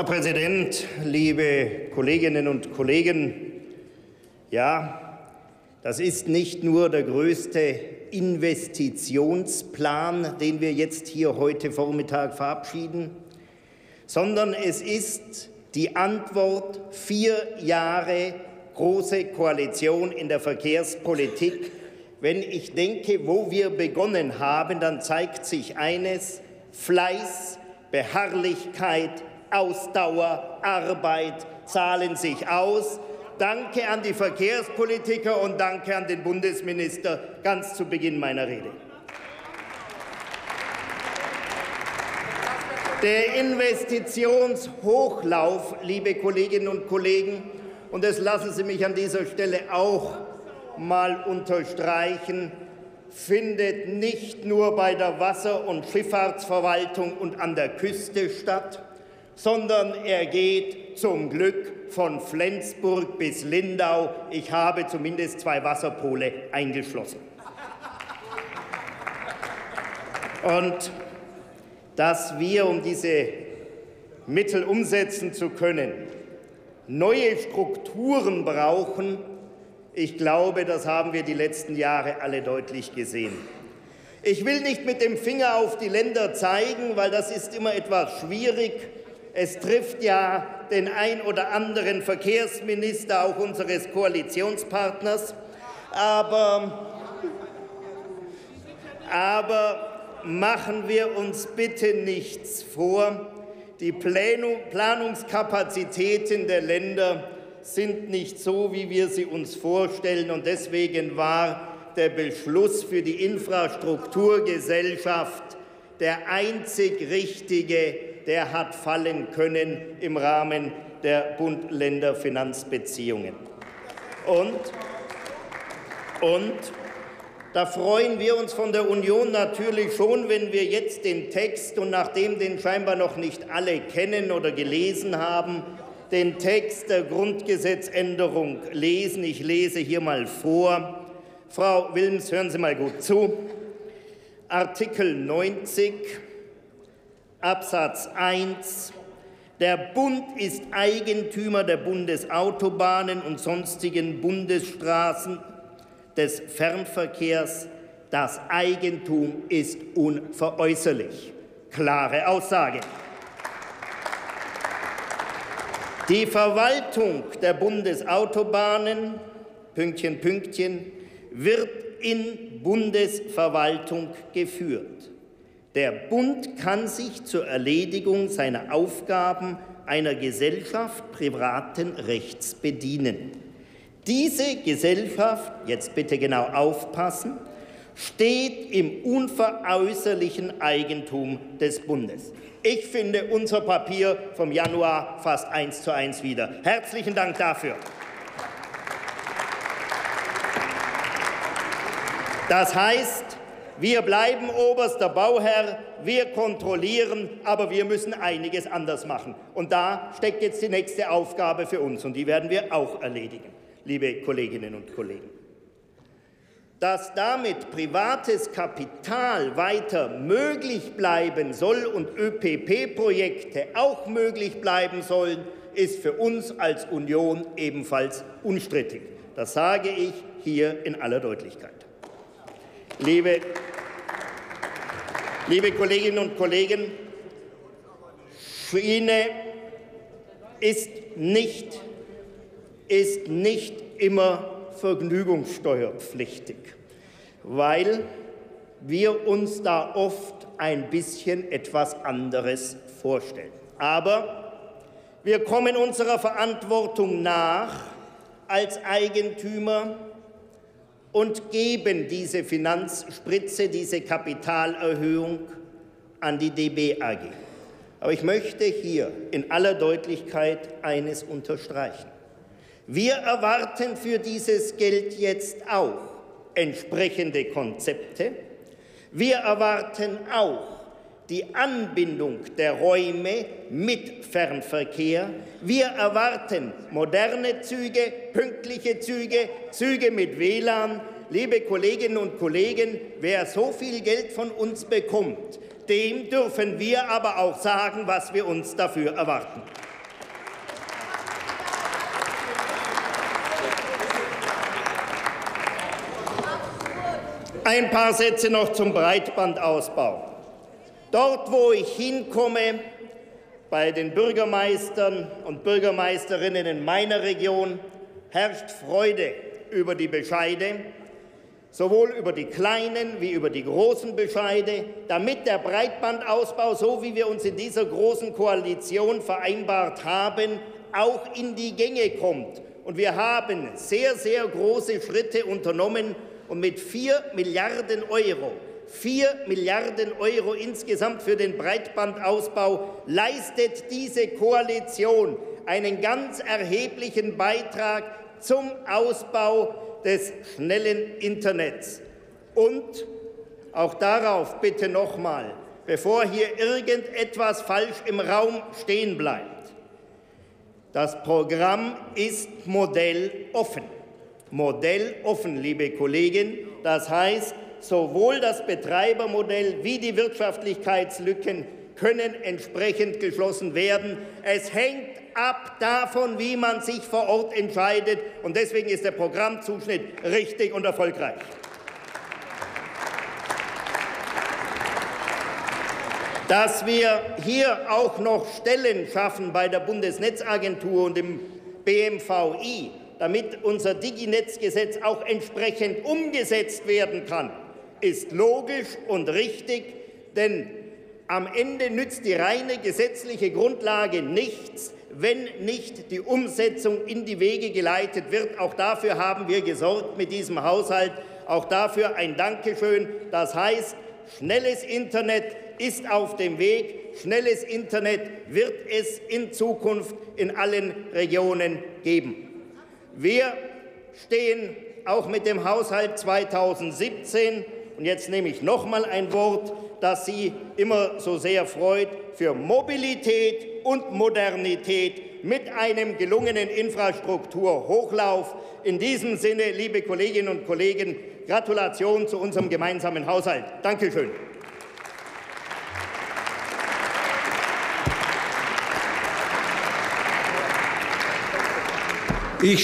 Herr Präsident, liebe Kolleginnen und Kollegen! Ja, das ist nicht nur der größte Investitionsplan, den wir jetzt hier heute Vormittag verabschieden, sondern es ist die Antwort 4 Jahre große Koalition in der Verkehrspolitik. Wenn ich denke, wo wir begonnen haben, dann zeigt sich eines: Fleiß, Beharrlichkeit, Ausdauer, Arbeit zahlen sich aus. Danke an die Verkehrspolitiker und danke an den Bundesminister ganz zu Beginn meiner Rede. Der Investitionshochlauf, liebe Kolleginnen und Kollegen, und das lassen Sie mich an dieser Stelle auch mal unterstreichen, findet nicht nur bei der Wasser- und Schifffahrtsverwaltung und an der Küste statt, sondern er geht zum Glück von Flensburg bis Lindau. Ich habe zumindest 2 Wasserpole eingeschlossen. Und dass wir, um diese Mittel umsetzen zu können, neue Strukturen brauchen, ich glaube, das haben wir die letzten Jahre alle deutlich gesehen. Ich will nicht mit dem Finger auf die Länder zeigen, weil das ist immer etwas schwierig. Es trifft ja den ein oder anderen Verkehrsminister, auch unseres Koalitionspartners. Aber machen wir uns bitte nichts vor. Die Planungskapazitäten der Länder sind nicht so, wie wir sie uns vorstellen. Und deswegen war der Beschluss für die Infrastrukturgesellschaft der einzig richtige, der hat fallen können im Rahmen der Bund-Länder-Finanzbeziehungen. Und da freuen wir uns von der Union natürlich schon, wenn wir jetzt den Text, und nachdem den scheinbar noch nicht alle kennen oder gelesen haben, den Text der Grundgesetzänderung lesen. Ich lese hier mal vor. Frau Wilms, hören Sie mal gut zu. Artikel 90, Absatz 1. Der Bund ist Eigentümer der Bundesautobahnen und sonstigen Bundesstraßen des Fernverkehrs. Das Eigentum ist unveräußerlich. Klare Aussage. Die Verwaltung der Bundesautobahnen, Pünktchen, Pünktchen, wird in Bundesverwaltung geführt. Der Bund kann sich zur Erledigung seiner Aufgaben einer Gesellschaft privaten Rechts bedienen. Diese Gesellschaft, jetzt bitte genau aufpassen, steht im unveräußerlichen Eigentum des Bundes. Ich finde unser Papier vom Januar fast 1:1 wieder. Herzlichen Dank dafür. Das heißt, wir bleiben oberster Bauherr, wir kontrollieren, aber wir müssen einiges anders machen. Und da steckt jetzt die nächste Aufgabe für uns, und die werden wir auch erledigen, liebe Kolleginnen und Kollegen. Dass damit privates Kapital weiter möglich bleiben soll und ÖPP-Projekte auch möglich bleiben sollen, ist für uns als Union ebenfalls unstrittig. Das sage ich hier in aller Deutlichkeit. Liebe Kolleginnen und Kollegen, Schiene ist nicht immer vergnügungssteuerpflichtig, weil wir uns da oft ein bisschen etwas anderes vorstellen. Aber wir kommen unserer Verantwortung nach als Eigentümer und geben diese Finanzspritze, diese Kapitalerhöhung an die DB AG. Aber ich möchte hier in aller Deutlichkeit eines unterstreichen. Wir erwarten für dieses Geld jetzt auch entsprechende Konzepte. Wir erwarten auch die Anbindung der Räume mit Fernverkehr. Wir erwarten moderne Züge, pünktliche Züge, Züge mit WLAN. Liebe Kolleginnen und Kollegen, wer so viel Geld von uns bekommt, dem dürfen wir aber auch sagen, was wir uns dafür erwarten. Ein paar Sätze noch zum Breitbandausbau. Dort, wo ich hinkomme, bei den Bürgermeistern und Bürgermeisterinnen in meiner Region, herrscht Freude über die Bescheide, sowohl über die kleinen wie über die großen Bescheide, damit der Breitbandausbau, so wie wir uns in dieser großen Koalition vereinbart haben, auch in die Gänge kommt. Und wir haben sehr, sehr große Schritte unternommen und mit 4 Milliarden Euro insgesamt für den Breitbandausbau leistet diese Koalition einen ganz erheblichen Beitrag zum Ausbau des schnellen Internets. Und auch darauf bitte nochmal, bevor hier irgendetwas falsch im Raum stehen bleibt. Das Programm ist modelloffen. Modelloffen, liebe Kollegen. Das heißt, sowohl das Betreibermodell wie die Wirtschaftlichkeitslücken können entsprechend geschlossen werden. Es hängt ab davon, wie man sich vor Ort entscheidet. Und deswegen ist der Programmzuschnitt richtig und erfolgreich. Dass wir hier auch noch Stellen schaffen bei der Bundesnetzagentur und dem BMVI, damit unser Diginetzgesetz auch entsprechend umgesetzt werden kann, ist logisch und richtig, denn am Ende nützt die reine gesetzliche Grundlage nichts, wenn nicht die Umsetzung in die Wege geleitet wird. Auch dafür haben wir gesorgt mit diesem Haushalt. Auch dafür ein Dankeschön. Das heißt, schnelles Internet ist auf dem Weg. Schnelles Internet wird es in Zukunft in allen Regionen geben. Wir stehen auch mit dem Haushalt 2017, und jetzt nehme ich noch mal ein Wort, das Sie immer so sehr freut, für Mobilität und Modernität mit einem gelungenen Infrastrukturhochlauf. In diesem Sinne, liebe Kolleginnen und Kollegen, Gratulation zu unserem gemeinsamen Haushalt. Danke schön.